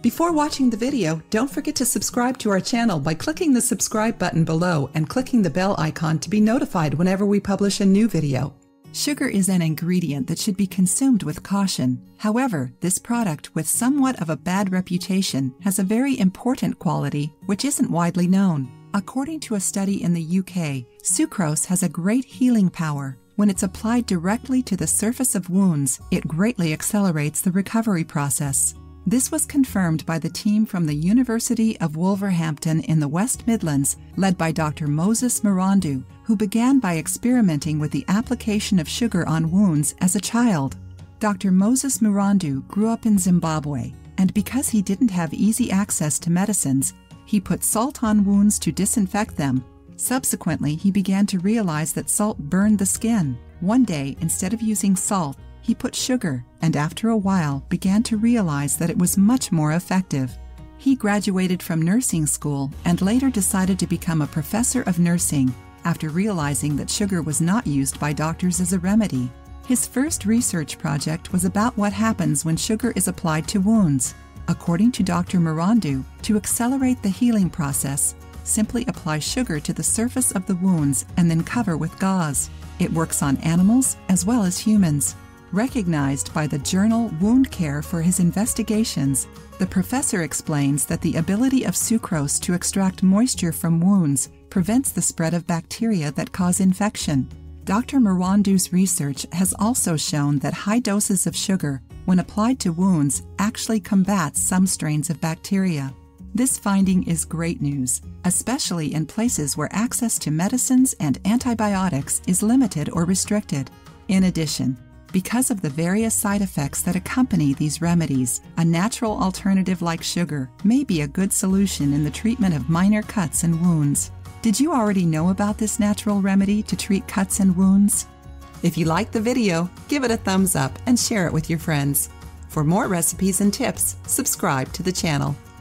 Before watching the video, don't forget to subscribe to our channel by clicking the subscribe button below and clicking the bell icon to be notified whenever we publish a new video. Sugar is an ingredient that should be consumed with caution. However, this product, with somewhat of a bad reputation, has a very important quality which isn't widely known. According to a study in the UK, sucrose has a great healing power. When it's applied directly to the surface of wounds, it greatly accelerates the recovery process. This was confirmed by the team from the University of Wolverhampton in the West Midlands, led by Dr. Moses Murandu, who began by experimenting with the application of sugar on wounds as a child. Dr. Moses Murandu grew up in Zimbabwe, and because he didn't have easy access to medicines, he put salt on wounds to disinfect them. Subsequently, he began to realize that salt burned the skin. One day, instead of using salt, he put sugar, and after a while began to realize that it was much more effective. He graduated from nursing school and later decided to become a professor of nursing after realizing that sugar was not used by doctors as a remedy. His first research project was about what happens when sugar is applied to wounds. According to Dr. Murandu, to accelerate the healing process, simply apply sugar to the surface of the wounds and then cover with gauze. It works on animals as well as humans. Recognized by the journal Wound Care for his investigations, the professor explains that the ability of sucrose to extract moisture from wounds prevents the spread of bacteria that cause infection. Dr. Murandu's research has also shown that high doses of sugar, when applied to wounds, actually combats some strains of bacteria. This finding is great news, especially in places where access to medicines and antibiotics is limited or restricted. In addition, because of the various side effects that accompany these remedies, a natural alternative like sugar may be a good solution in the treatment of minor cuts and wounds. Did you already know about this natural remedy to treat cuts and wounds? If you liked the video, give it a thumbs up and share it with your friends. For more recipes and tips, subscribe to the channel.